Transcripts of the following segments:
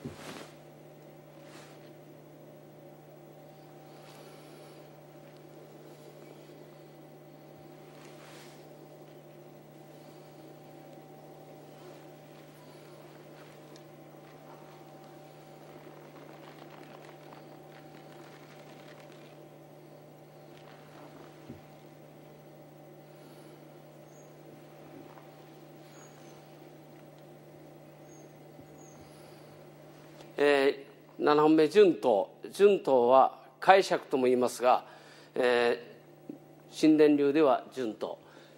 7本目、順当。順当は解釈とも言いますが、神殿流では順当。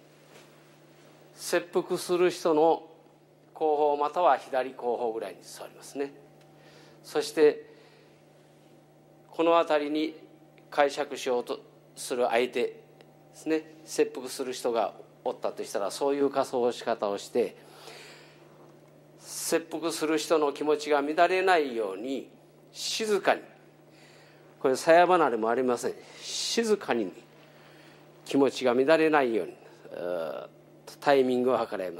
切腹する人の後方または左後方ぐらいに座りますね。そしてこの辺りに解釈しようとする相手ですね、切腹する人がおったとしたら、そういう仮装を仕方をして、切腹する人の気持ちが乱れないように静かに、これ鞘離れもありません、静かに気持ちが乱れないようにタイミングを計らいます。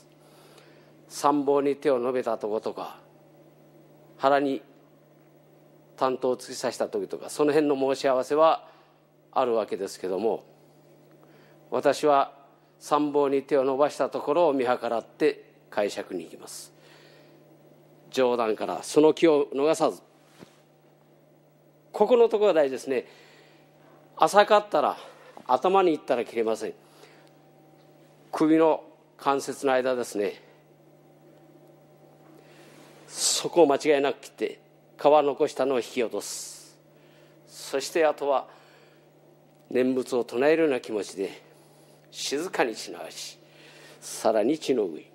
参謀に手を述べたとことか、腹に担当を突き刺した時とか、その辺の申し合わせはあるわけですけども、私は参謀に手を伸ばしたところを見計らって解釈に行きます。上段からその気を逃さず、ここのところが大事ですね。浅かったら頭にいったら切れません。首の関節の間ですね、そこを間違いなく切って皮残したのを引き落とす。そしてあとは念仏を唱えるような気持ちで静かに血流し、さらに血の上、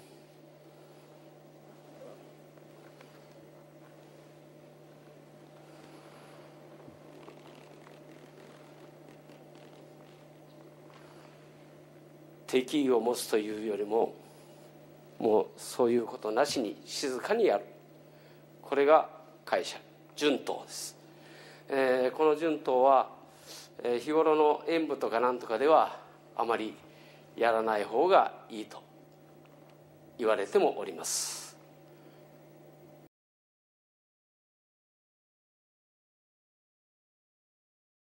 敵意を持つというよりも、もうそういうことなしに静かにやる、これが解釈順当です。この順当は、日頃の演舞とかなんとかではあまりやらない方がいいと言われてもおります。